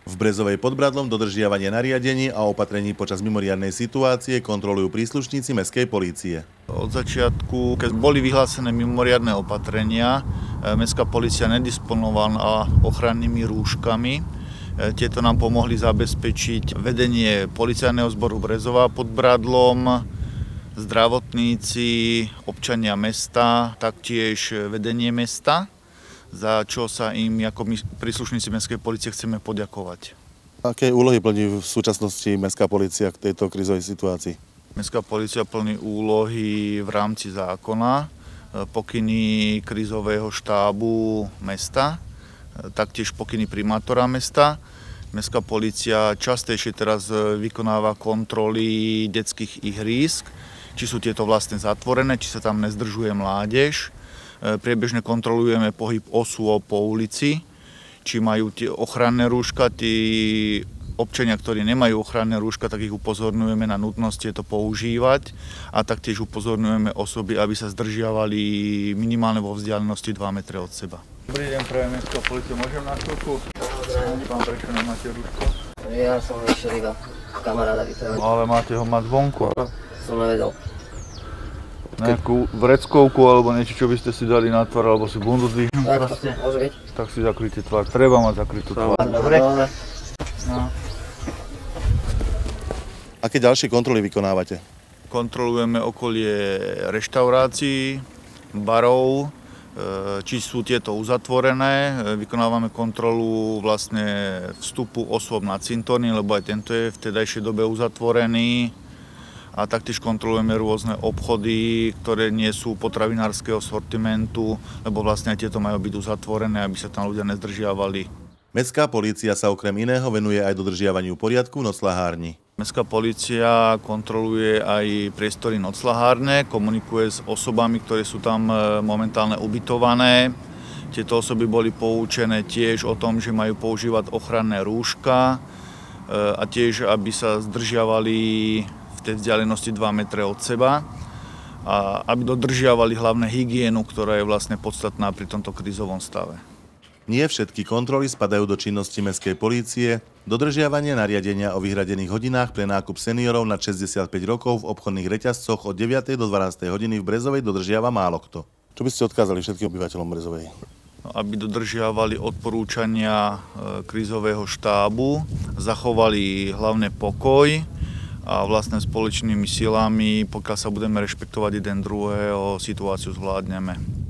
V Brezovej pod Bradlom dodržiavanie nariadení a opatrení počas mimoriadnej situácie kontrolujú príslušníci mestskej polície. Od začiatku, keď boli vyhlásené mimoriadne opatrenia, mestská polícia nedisponovala ochrannými rúškami. Tieto nám pomohli zabezpečiť vedenie policajného zboru Brezova pod Bradlom, zdravotníci, občania mesta, taktiež vedenie mesta, za čo sa im ako príslušníci mestskej polície chceme poďakovať. Aké úlohy plní v súčasnosti mestská polícia k tejto krízovej situácii? Mestská polícia plní úlohy v rámci zákona, pokyny krízového štábu mesta, taktiež pokyny primátora mesta. Mestská polícia častejšie teraz vykonáva kontroly detských ihrísk, či sú tieto vlastne zatvorené, či sa tam nezdržuje mládež. Priebežne kontrolujeme pohyb osôb po ulici, či majú tie ochranné rúška. Tí občania, ktorí nemajú ochranné rúška, tak ich upozorňujeme na nutnosť tieto používať a taktiež upozorňujeme osoby, aby sa zdržiavali minimálne vo vzdialenosti 2 metre od seba. Dobrý deň, prajem mestská polícia, môžem na chvíľku? Pán, prečo nemáte rúško? Ja som išiel iba kamaráda vytrvať. Ale máte ho mať zvonku. Som nevedel. Nejakú vreckovku alebo niečo, čo by ste si dali na tvár, alebo si bundu zdvihnú. Môže byť. Tak si zakryte tvár. Treba mať zakrytú tvár. Dobre. No. Aké ďalšie kontroly vykonávate? Kontrolujeme okolie reštaurácií, barov, či sú tieto uzatvorené. Vykonávame kontrolu vlastne vstupu osôb na cintorní, lebo aj tento je v tedajšej dobe uzatvorený. A taktiež kontrolujeme rôzne obchody, ktoré nie sú potravinárskeho sortimentu, lebo vlastne aj tieto majú byť uzatvorené, aby sa tam ľudia nezdržiavali. Mestská polícia sa okrem iného venuje aj dodržiavaniu poriadku v nocľahárni. Mestská polícia kontroluje aj priestory nocľahárne, komunikuje s osobami, ktoré sú tam momentálne ubytované. Tieto osoby boli poučené tiež o tom, že majú používať ochranné rúška a tiež, aby sa zdržiavali v tej vzdialenosti 2 metre od seba a aby dodržiavali hlavne hygienu, ktorá je vlastne podstatná pri tomto krízovom stave. Nie všetky kontroly spadajú do činnosti mestskej polície. Dodržiavanie nariadenia o vyhradených hodinách pre nákup seniorov nad 65 rokov v obchodných reťazcoch od 9. do 12. hodiny v Brezovej dodržiava málo kto. Čo by ste odkázali všetkým obyvateľom Brezovej? Aby dodržiavali odporúčania krízového štábu, zachovali hlavne pokoj a vlastne spoločnými silami, pokiaľ sa budeme rešpektovať jeden druhého, situáciu zvládneme.